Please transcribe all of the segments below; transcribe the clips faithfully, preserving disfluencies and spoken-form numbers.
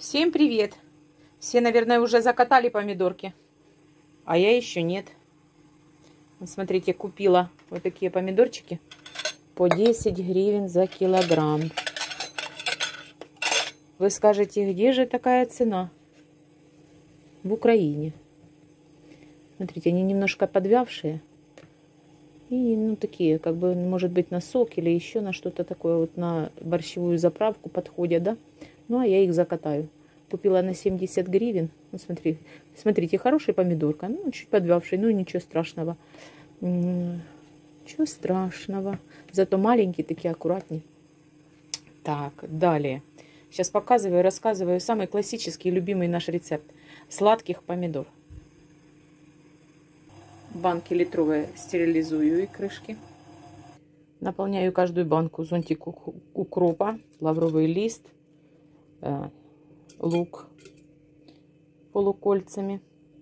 Всем привет! Все, наверное, уже закатали помидорки, а я еще нет. Вот смотрите, купила вот такие помидорчики по десять гривен за килограмм. Вы скажете, где же такая цена? В Украине. Смотрите, они немножко подвявшие. И, ну, такие, как бы, может быть, на сок или еще на что-то такое, вот на борщевую заправку подходят, да? Ну, а я их закатаю. Купила на семьдесят гривен. Ну, смотри, смотрите, хорошая помидорка. Ну, чуть подвявшая, ну, ничего страшного. Ничего страшного. Зато маленькие такие, аккуратнее. Так, далее. Сейчас показываю, рассказываю самый классический, любимый наш рецепт сладких помидор. Банки литровые стерилизую и крышки. Наполняю каждую банку зонтик укропа, лавровый лист, э, лук полукольцами.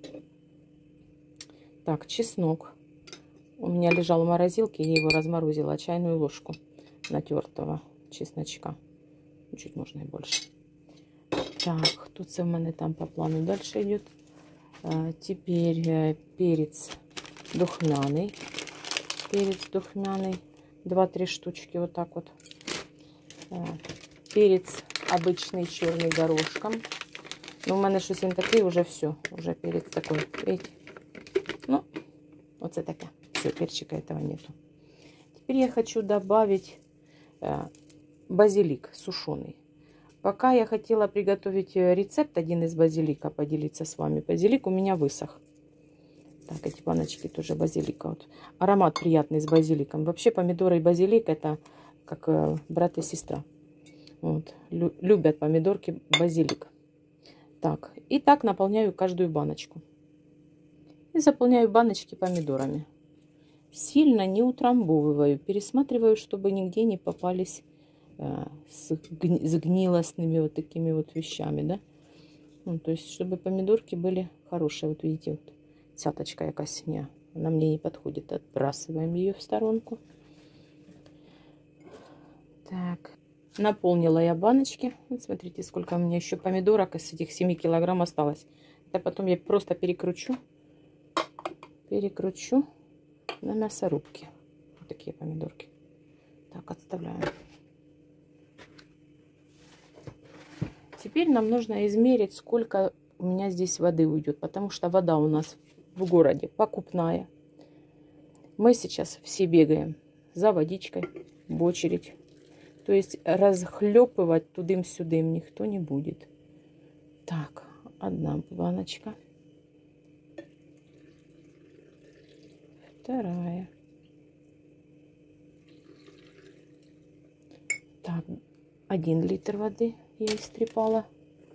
Так, чеснок. У меня лежал в морозилке, я его разморозила. Чайную ложку натертого чесночка. Чуть можно и больше. Так, тут це в мене там по плану дальше идет. А, теперь э, перец духмяный. Перец духмяный. два-три штучки вот так вот. А, перец обычный черный горошком. Ну, у мене щось він такий, уже все. Уже перец такой. Видите? Ну, вот это таке. Все, перчика этого нету. Теперь я хочу добавить э, базилик сушеный. Пока я хотела приготовить рецепт, один из базилика, поделиться с вами. Базилик у меня высох. Так, эти баночки тоже базилика. Вот. Аромат приятный с базиликом. Вообще помидоры и базилик это как э, брат и сестра. Вот. Лю любят помидорки базилик. Так, и так наполняю каждую баночку. И заполняю баночки помидорами. Сильно не утрамбовываю. Пересматриваю, чтобы нигде не попались э, с, гни с гнилостными вот такими вот вещами, да. Ну, то есть, чтобы помидорки были хорошие. Вот видите, вот цяточка якась, не, она мне не подходит. Отбрасываем ее в сторонку. Так, наполнила я баночки. Вот смотрите, сколько у меня еще помидорок из этих семи килограмм осталось. Это потом я просто перекручу. Перекручу на мясорубке. Вот такие помидорки. Так, отставляем. Теперь нам нужно измерить, сколько у меня здесь воды уйдет. Потому что вода у нас в городе покупная. Мы сейчас все бегаем за водичкой в очередь. То есть разхлепывать тудым-сюдым никто не будет. Так, одна баночка. Вторая. Так, один литр воды я истрепала.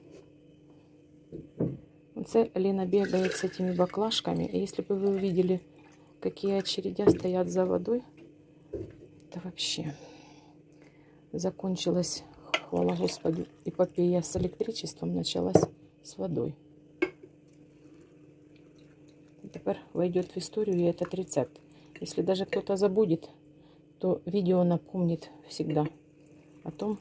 Це Лена бегает с этими баклажками. И если бы вы увидели, какие очередя стоят за водой, это вообще закончилась, хвала Господу, эпопея с электричеством, началась с водой. И теперь войдет в историю этот рецепт. Если даже кто-то забудет, то видео напомнит всегда о том,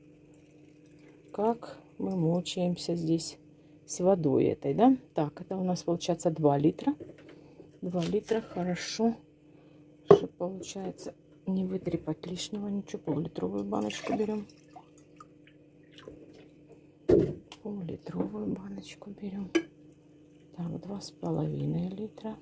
как мы мучаемся здесь с водой этой, да? Так, это у нас получается два литра. два литра, хорошо. Что получается не вытрепать лишнего ничего. Пол-литровую баночку берем. Пол-литровую баночку берем. Так, два с половиной литра.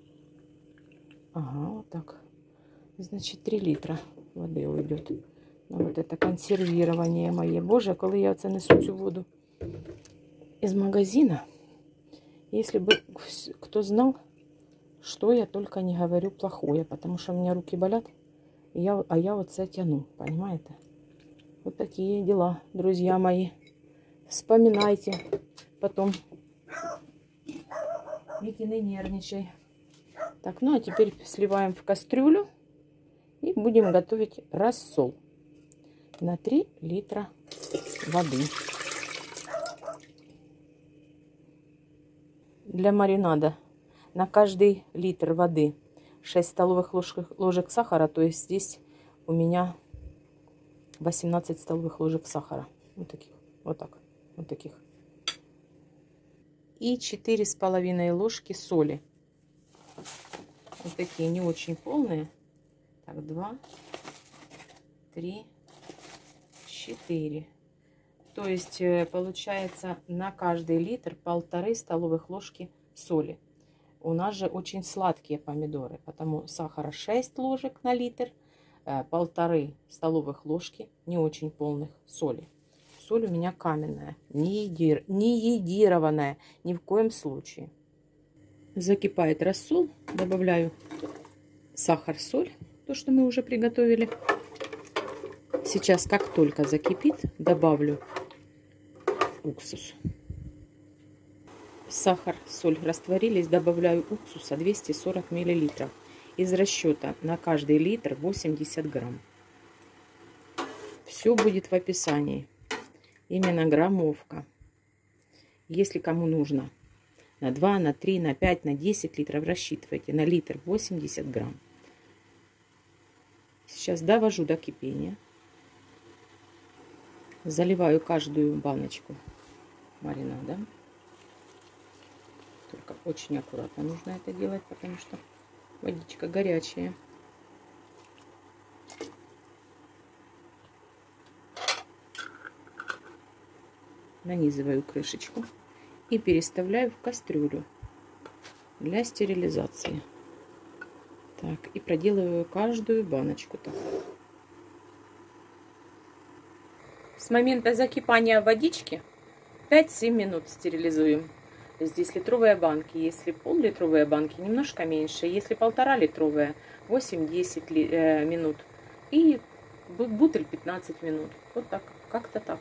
Ага, вот так. Значит, три литра воды уйдет. Ну, вот это консервирование мое. Боже, коли я це несу цю воду из магазина, если бы кто знал, что я только не говорю плохое, потому что у меня руки болят, и я, а я вот це тяну, понимаете? Вот такие дела, друзья мои. Вспоминайте потом. Вики, не нервничай. Так, ну а теперь сливаем в кастрюлю и будем готовить рассол на три литра воды. Для маринада на каждый литр воды шесть столовых ложек, ложек сахара. То есть здесь у меня восемнадцать столовых ложек сахара. Вот таких. Вот так. Вот таких. и четыре с половиной ложки соли. Вот такие не очень полные. Так, два, три, четыре. То есть получается на каждый литр полторы столовых ложки соли. У нас же очень сладкие помидоры, потому сахара шесть ложек на литр, полторы столовых ложки не очень полных соли. Соль у меня каменная, не, едир, не едированная, ни в коем случае. Закипает рассол, добавляю сахар, соль, то, что мы уже приготовили. Сейчас, как только закипит, добавлю уксус. Сахар, соль растворились, добавляю уксуса двести сорок миллилитров. Из расчета на каждый литр восемьдесят грамм. Все будет в описании. Именно граммовка. Если кому нужно на два, на три, на пять, на десять литров, рассчитывайте. На литр восемьдесят грамм. Сейчас довожу до кипения. Заливаю каждую баночку маринада. Только очень аккуратно нужно это делать, потому что водичка горячая. Нанизываю крышечку и переставляю в кастрюлю для стерилизации. Так, и проделываю каждую баночку так. С момента закипания водички пять-семь минут стерилизуем. Здесь литровые банки. Если пол-литровые банки, немножко меньше. Если полтора-литровые, восемь-десять минут. И бутыль пятнадцать минут. Вот так, как-то так.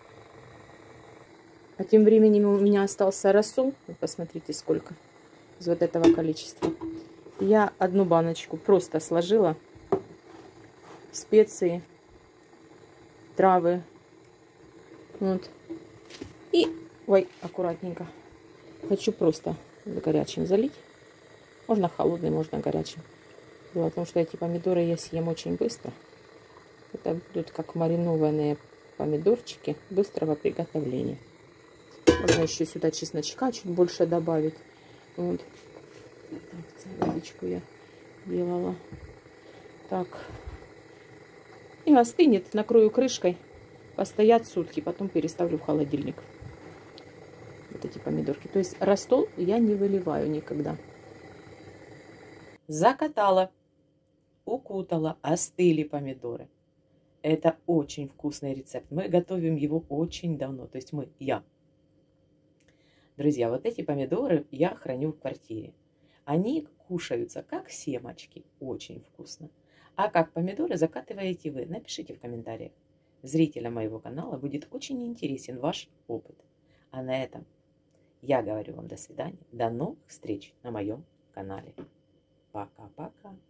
А тем временем у меня остался рассол. Вы посмотрите, сколько из вот этого количества. Я одну баночку просто сложила. Специи, травы. Вот. И, ой, аккуратненько. Хочу просто горячим залить. Можно холодным, можно горячим. Дело в том, что эти помидоры я съем очень быстро. Это будут как маринованные помидорчики быстрого приготовления. Можно еще сюда чесночка чуть больше добавить. Вот. Так, водичку я делала. Так. И остынет. Накрою крышкой. Постоят сутки. Потом переставлю в холодильник. Вот эти помидорки. То есть рассол я не выливаю никогда. Закатала, укутала, остыли помидоры. Это очень вкусный рецепт. Мы готовим его очень давно. То есть мы, я. Друзья, вот эти помидоры я храню в квартире. Они кушаются как семечки. Очень вкусно. А как помидоры закатываете вы? Напишите в комментариях. Зрителям моего канала будет очень интересен ваш опыт. А на этом я говорю вам до свидания. До новых встреч на моем канале. Пока-пока.